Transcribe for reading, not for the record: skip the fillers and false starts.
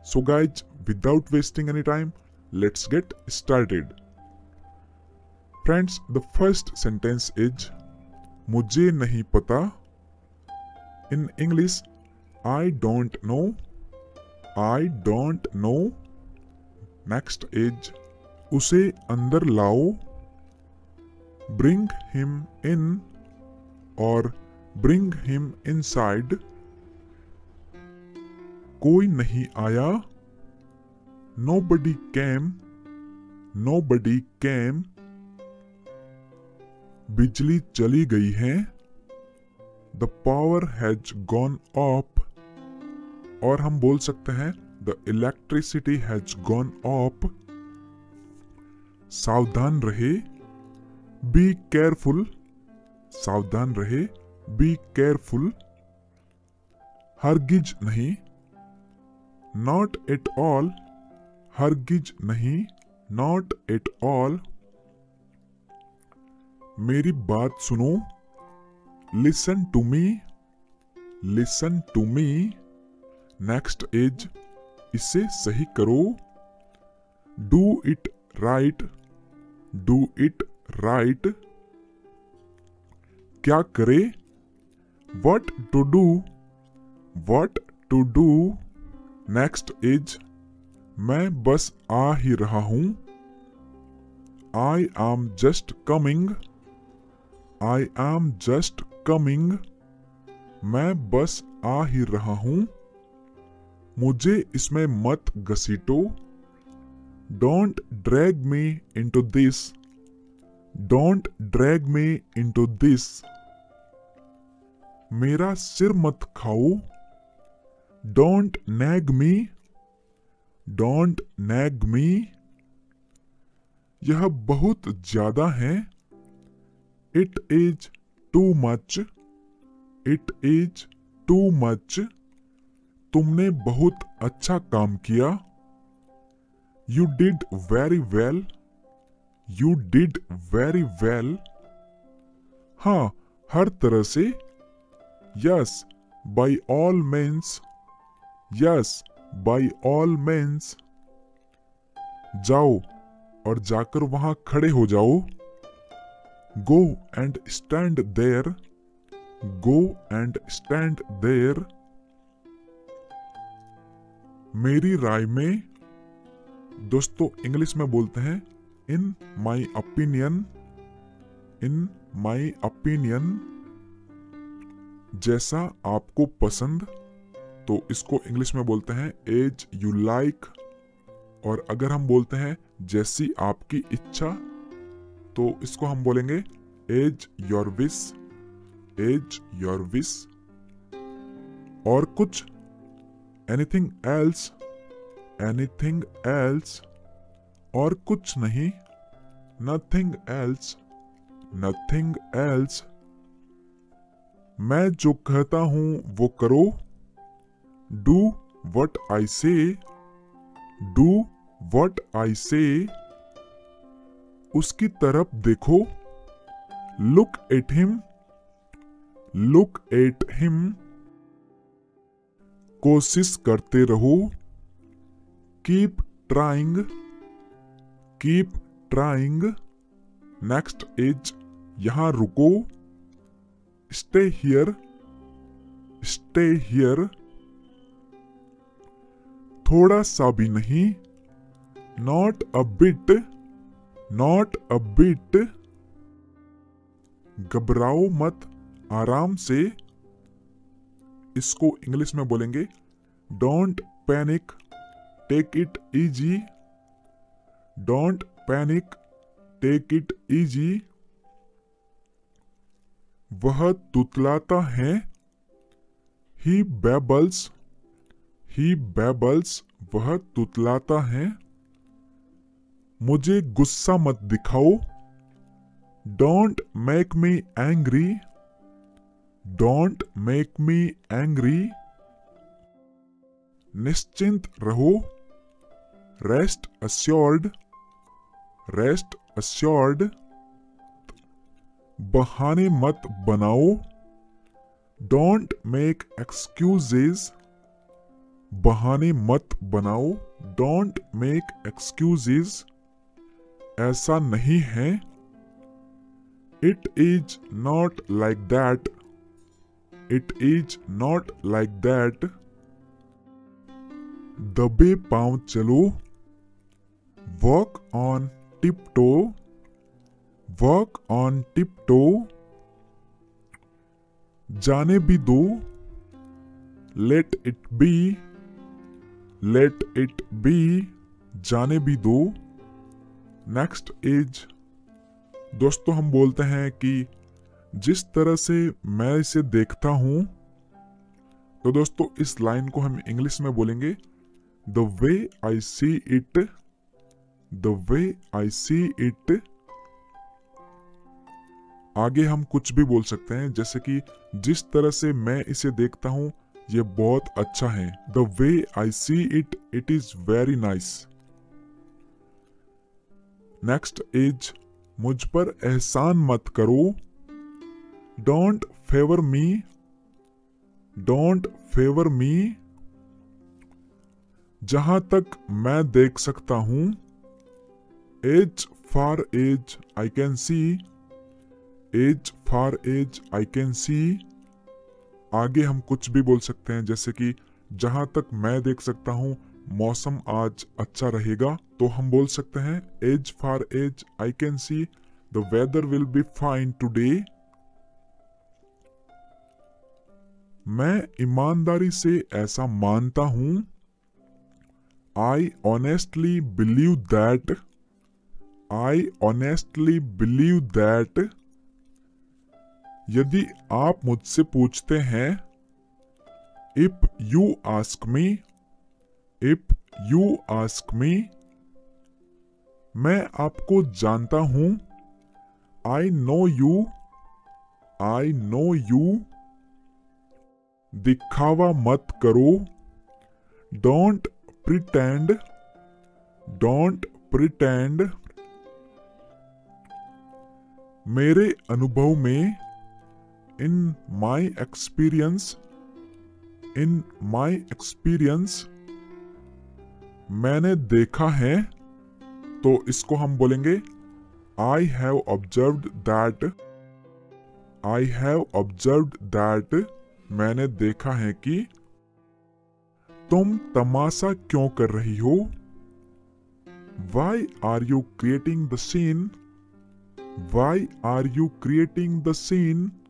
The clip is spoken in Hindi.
So guys, without wasting any time, let's get started. Friends, the first sentence is मुझे नहीं पता. In English, I don't know. I don't know. Next is उसे अंदर लाओ. Bring him in or bring him inside. कोई नहीं आया. Nobody came. Nobody came. बिजली चली गई है. The power has gone up. और हम बोल सकते हैं The electricity has gone up. सावधान रहे. Be careful. सावधान रहे. Be careful. हरगिज नहीं. Not at all. हरगिज नहीं. Not at all. मेरी बात सुनो. Listen to me. Listen to me. Next is इसे सही करो. Do it right. Do it right. क्या करे? What to do? What to do? Next is मैं बस आ ही रहा हूं. I am just coming. I am just coming. मैं बस आ ही रहा हूं. मुझे इसमें मत घसीटो. Don't drag me into this. Don't drag me into this. मेरा सिर मत खाओ. Don't nag me. Don't nag me. यह बहुत ज्यादा है. It is too much. It is too much. तुमने बहुत अच्छा काम किया. You did very well. You did very well. हाँ, हर तरह से. Yes, by all means. Yes, by all means. जाओ और जाकर वहां खड़े हो जाओ. Go and stand there. Go and stand there. मेरी राय में. दोस्तों इंग्लिश में बोलते हैं इन my opinion. In my opinion. जैसा आपको पसंद, तो इसको इंग्लिश में बोलते हैं एज यू लाइक. और अगर हम बोलते हैं जैसी आपकी इच्छा, तो इसको हम बोलेंगे as your wish. As your wish. और कुछ एनीथिंग एल्स. Anything else. और कुछ नहीं. Nothing else. Nothing else. मैं जो कहता हूं वो करो. डू वट आई से. डू वट आई से. उसकी तरफ देखो. Look at him. Look at him. कोशिश करते रहो. Keep trying. Keep trying. Next is यहां रुको. Stay here. Stay here. थोड़ा सा भी नहीं. Not a bit. Not a bit. घबराओ मत. आराम से. इसको इंग्लिश में बोलेंगे don't panic. Take it easy. Don't panic. Take it easy. वह तुतलाता है. ही बेबल्स. ही बेबल्स. वह तुतलाता है. मुझे गुस्सा मत दिखाओ. Don't make me angry. Don't make me angry. निश्चिंत रहो. Rest assured. Rest assured. बहाने मत बनाओ. Don't make excuses. बहाने मत बनाओ, डोंट मेक एक्सक्यूजेज, ऐसा नहीं है, it is not like that, it is not like that, दबे पांव चलो, walk on tiptoe, walk on tiptoe, जाने भी दो, let it be, let it be, जाने भी दो। नेक्स्ट इज, दोस्तों हम बोलते हैं कि जिस तरह से मैं इसे देखता हूं, तो दोस्तों इस लाइन को हम इंग्लिश में बोलेंगे the way I see it, the way I see it. आगे हम कुछ भी बोल सकते हैं, जैसे कि जिस तरह से मैं इसे देखता हूं ये बहुत अच्छा है, the way I see it, it is very nice. Next is, मुझ पर एहसान मत करो, don't favour me, don't favour me, जहां तक मैं देख सकता हूं, as far as I can see, as far as I can see. आगे हम कुछ भी बोल सकते हैं, जैसे कि जहां तक मैं देख सकता हूं मौसम आज अच्छा रहेगा, तो हम बोल सकते हैं as far as I can see the weather will be fine today. मैं ईमानदारी से ऐसा मानता हूं, I honestly believe that, I honestly believe that. यदि आप मुझसे पूछते हैं, if you ask me, if you ask me, मैं आपको जानता हूं, I know you, I know you. दिखावा मत करो, डोंट प्रिटेंड, डोंट प्रिटेंड। मेरे अनुभव में, इन my experience, in my experience, मैंने देखा है, तो इसको हम बोलेंगे I have observed that, I have observed that, मैंने देखा है कि। तुम तमाशा क्यों कर रही हो, why are you creating the scene, why are you creating the scene.